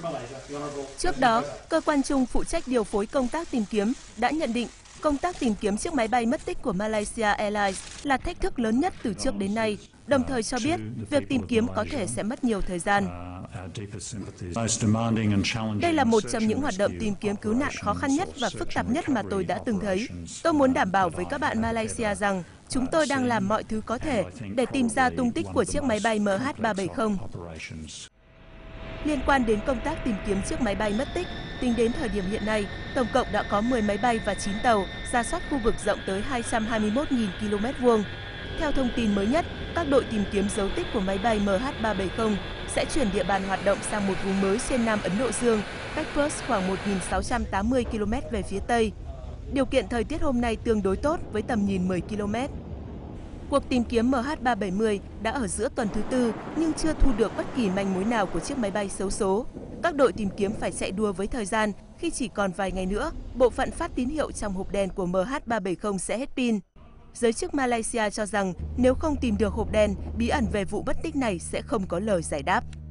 Trước đó, cơ quan chung phụ trách điều phối công tác tìm kiếm đã nhận định công tác tìm kiếm chiếc máy bay mất tích của Malaysia Airlines là thách thức lớn nhất từ trước đến nay, đồng thời cho biết việc tìm kiếm có thể sẽ mất nhiều thời gian. Đây là một trong những hoạt động tìm kiếm cứu nạn khó khăn nhất và phức tạp nhất mà tôi đã từng thấy. Tôi muốn đảm bảo với các bạn Malaysia rằng chúng tôi đang làm mọi thứ có thể để tìm ra tung tích của chiếc máy bay MH370. Liên quan đến công tác tìm kiếm chiếc máy bay mất tích, tính đến thời điểm hiện nay, tổng cộng đã có 10 máy bay và 9 tàu rà soát khu vực rộng tới 221.000 km². Theo thông tin mới nhất, các đội tìm kiếm dấu tích của máy bay MH370 sẽ chuyển địa bàn hoạt động sang một vùng mới trên Nam Ấn Độ Dương, cách Perth khoảng 1.680 km về phía Tây. Điều kiện thời tiết hôm nay tương đối tốt với tầm nhìn 10 km. Cuộc tìm kiếm MH370 đã ở giữa tuần thứ tư nhưng chưa thu được bất kỳ manh mối nào của chiếc máy bay xấu số. Các đội tìm kiếm phải chạy đua với thời gian khi chỉ còn vài ngày nữa, bộ phận phát tín hiệu trong hộp đen của MH370 sẽ hết pin. Giới chức Malaysia cho rằng nếu không tìm được hộp đen, bí ẩn về vụ mất tích này sẽ không có lời giải đáp.